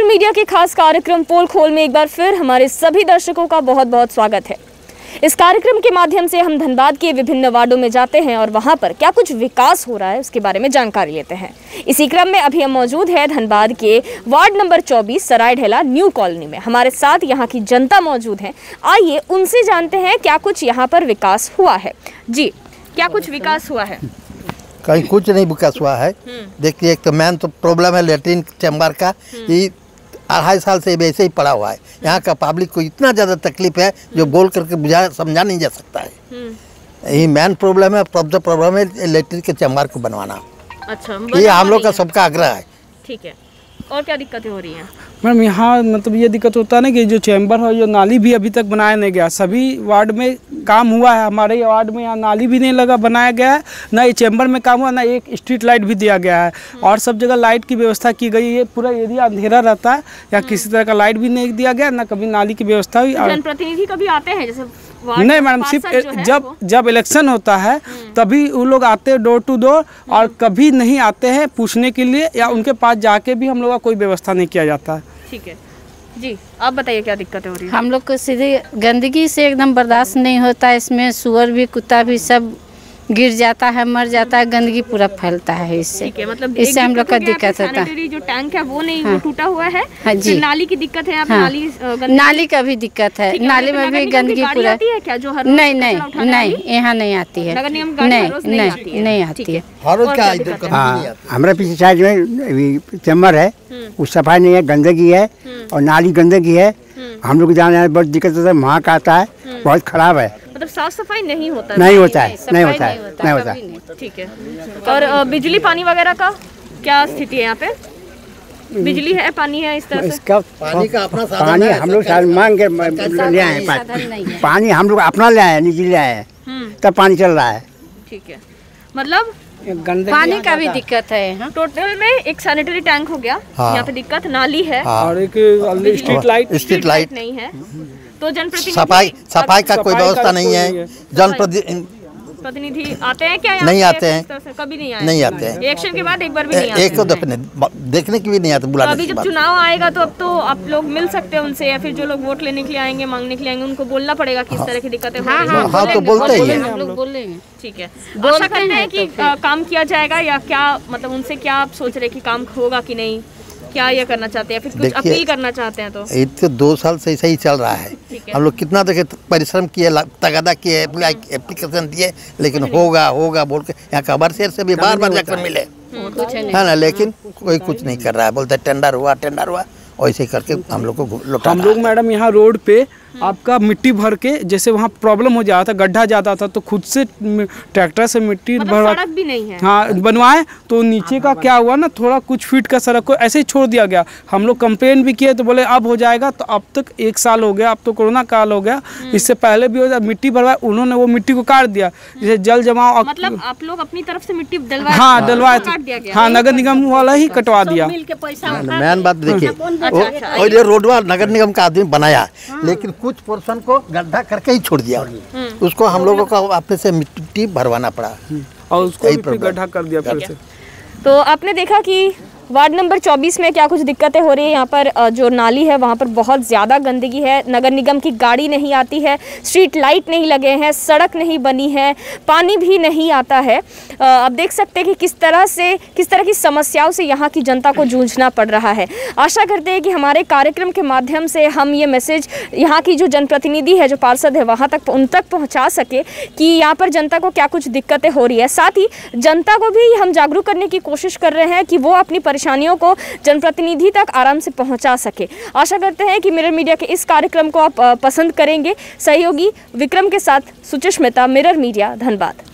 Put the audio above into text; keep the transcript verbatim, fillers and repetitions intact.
Media के खास कार्यक्रम पोल खोल में एक बार फिर हमारे सभी दर्शकों का बहुत बहुत स्वागत है। इस कार्यक्रम के माध्यम से हम धनबाद के विभिन्न वार्डों में जाते हैं और वहां पर क्या कुछ विकास हो रहा है उसके बारे में जानकारी लेते हैं। इसी क्रम में अभी हम मौजूद हैं धनबाद के वार्ड नंबर चौबीस सराय ढेला न्यू कॉलोनी में। हमारे साथ यहाँ की जनता मौजूद है, आइए उनसे जानते हैं क्या कुछ यहाँ पर विकास हुआ है। जी, क्या कुछ विकास हुआ है? कहीं कुछ नहीं विकास हुआ है। देखिए, एक तो मेन तो प्रॉब्लम है लेटरिन चैम्बर का, ये अढ़ाई साल से वैसे ही पड़ा हुआ है। यहाँ का पब्लिक को इतना ज़्यादा तकलीफ है जो बोल करके बुझा समझा नहीं जा सकता है। यही मेन प्रॉब्लम है। सबसे प्रॉब्लम है लेटरिन के चैम्बर को बनवाना। अच्छा, ये हम लोग का सबका आग्रह है। ठीक है, और क्या दिक्कतें हो रही हैं? मैम, यहाँ मतलब ये दिक्कत होता है ना कि जो चैम्बर है, जो नाली भी अभी तक बनाया नहीं गया। सभी वार्ड में काम हुआ है, हमारे वार्ड में यहाँ नाली भी नहीं लगा बनाया गया है, ना ये चैम्बर में काम हुआ, ना एक स्ट्रीट लाइट भी दिया गया है। और सब जगह लाइट की व्यवस्था की गई है, पूरा एरिया अंधेरा रहता है, या किसी तरह का लाइट भी नहीं दिया गया, ना कभी नाली की व्यवस्था हुई। जनप्रतिनिधि कभी आते हैं जैसे? नहीं मैडम, सिर्फ जब जब इलेक्शन होता है तभी वो लोग आते हैं डोर टू डोर, और कभी नहीं आते हैं पूछने के लिए, या उनके पास जाके भी हम लोग का कोई व्यवस्था नहीं किया जाता है। ठीक है जी, आप बताइए क्या दिक्कतें हो रही है? हम लोग को सीधे गंदगी से एकदम बर्दाश्त नहीं होता है। इसमें सुअर भी कुत्ता भी सब गिर जाता है, मर जाता है, गंदगी पूरा फैलता है इससे। ठीक है, मतलब इससे हम लोग का दिक्कत होता है। जो टैंक है वो नहीं, हाँ। वो टूटा हुआ है। हाँ जी। नाली की दिक्कत है। हाँ। नाली नाली का भी दिक्कत है। नाली में भी गंदगी पूरा है क्या? जो हर नहीं नहीं नहीं यहाँ नहीं आती है। नगर निगम नहीं नहीं नहीं आती है। हाँ, हमारे पीछे साइड में चैम्बर है, उस सफाई नहीं है, गंदगी है और नाली गंदगी है। हम लोग जाने बहुत दिक्कत होता है, वहाँ का आता है, बहुत खराब है। मतलब साफ सफाई नहीं होता नहीं होता है नहीं होता है नहीं होता है। ठीक है, और बिजली पानी वगैरह का क्या स्थिति है यहाँ पे? बिजली है, पानी है, इस तरह से? इसका पानी का अपना पानी हम लोग मांग के ले आए हैं। पानी हम लोग अपना ले आए, निजी ले आए, तब पानी चल रहा है। ठीक है, मतलब पानी का भी दिक्कत है। टोटल में एक सैनिटरी टैंक हो गया, हाँ। यहाँ पे दिक्कत नाली है, हाँ। और एक स्ट्रीट लाइट स्ट्रीट लाइट नहीं है। तो जनप्रतिनिधि सफाई सफाई का कोई व्यवस्था नहीं है। जनप्रतिनिधि आते हैं क्या? नहीं आते हैं, कभी नहीं आए। नहीं आते हैं। इलेक्शन के बाद एक बार भी नहीं आते। एक तो दफे देखने की भी नहीं आते, बुलाने अभी जब चुनाव आएगा तो अब तो आप लोग मिल सकते हैं उनसे, या फिर जो लोग वोट लेने के लिए आएंगे, मांगने के लिए आएंगे, उनको बोलना पड़ेगा किस तरह की दिक्कतें हो रही हैं। हाँ, तो बोलते ही हैं। हम लोग बोलेंगे। ठीक है, आशा करते हैं कि काम किया जाएगा, या क्या मतलब उनसे क्या आप सोच रहे कि काम होगा कि नहीं? क्या ये करना चाहते हैं, फिर कुछ अपील करना चाहते हैं? तो ये तो दो साल से ऐसा ही चल रहा है। हम लोग कितना देखे परिश्रम किए, तगादा किए, एप्लीकेशन दिए, लेकिन होगा होगा बोल के यहाँ कबर शेर से भी बार बार जाकर मिले, है ना, लेकिन कोई कुछ नहीं कर रहा है। बोलते टेंडर हुआ टेंडर हुआ, वैसे करके हम लोग को लौटा। हम लोग मैडम यहाँ रोड पे आपका मिट्टी भर के, जैसे वहाँ प्रॉब्लम हो जाता था, गड्ढा जाता था, तो खुद से ट्रैक्टर से मिट्टी मतलब भरवा, सड़क भी नहीं है। हाँ, बनवाए। तो नीचे का क्या हुआ ना, थोड़ा कुछ फीट का सड़क को ऐसे ही छोड़ दिया गया। हम लोग कंप्लेन भी किए तो बोले अब हो जाएगा, तो अब तक एक साल हो गया, अब तो कोरोना काल हो गया, इससे पहले भी हो जाए। मिट्टी भरवाए, उन्होंने वो मिट्टी को काट दिया, जैसे जल जमाव। मतलब आप लोग अपनी तरफ से मिट्टी डलवाए? हाँ, डलवाए थे। हाँ, नगर निगम वाला ही कटवा दिया। मेन बात देखिए, रोडवा नगर निगम का आदमी बनाया, लेकिन कुछ पोर्शन को गड्ढा करके ही छोड़ दिया। उसको हम लोगों को अपने से मिट्टी भरवाना पड़ा और उसको भी गड्ढा कर दिया फिर से। तो आपने देखा कि वार्ड नंबर चौबीस में क्या कुछ दिक्कतें हो रही है। यहाँ पर जो नाली है वहाँ पर बहुत ज़्यादा गंदगी है, नगर निगम की गाड़ी नहीं आती है, स्ट्रीट लाइट नहीं लगे हैं, सड़क नहीं बनी है, पानी भी नहीं आता है। अब देख सकते हैं कि किस तरह से किस तरह की समस्याओं से यहाँ की जनता को जूझना पड़ रहा है। आशा करते हैं कि हमारे कार्यक्रम के माध्यम से हम ये मैसेज यहाँ की जो जनप्रतिनिधि है, जो पार्षद है, वहाँ तक उन तक पहुँचा सके कि यहाँ पर जनता को क्या कुछ दिक्कतें हो रही है। साथ ही जनता को भी हम जागरूक करने की कोशिश कर रहे हैं कि वो अपनी परेशानियों को जनप्रतिनिधि तक आराम से पहुंचा सके। आशा करते हैं कि मिरर मीडिया के इस कार्यक्रम को आप पसंद करेंगे। सहयोगी विक्रम के साथ सुचिश मेहता, मिरर मीडिया, धनबाद।